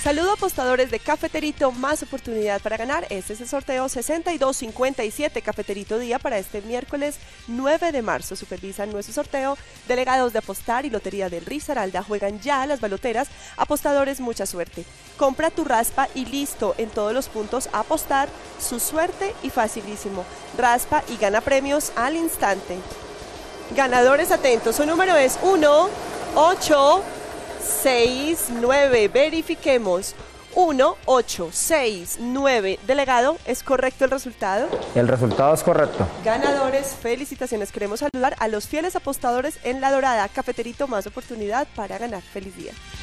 Saludo apostadores de Cafeterito, más oportunidad para ganar. Este es el sorteo 6257 Cafeterito Día para este miércoles 9 de marzo. Supervisan nuestro sorteo delegados de Apostar y Lotería del Risaralda. Juegan ya las baloteras. Apostadores, mucha suerte. Compra tu raspa y listo. En todos los puntos Apostar, su suerte y facilísimo. Raspa y gana premios al instante. Ganadores atentos, su número es 1, 8, 6, 9, verifiquemos. 1, 8, 6, 9. Delegado, ¿es correcto el resultado? El resultado es correcto. Ganadores, felicitaciones. Queremos saludar a los fieles apostadores en La Dorada. Cafeterito, más oportunidad para ganar. Feliz día.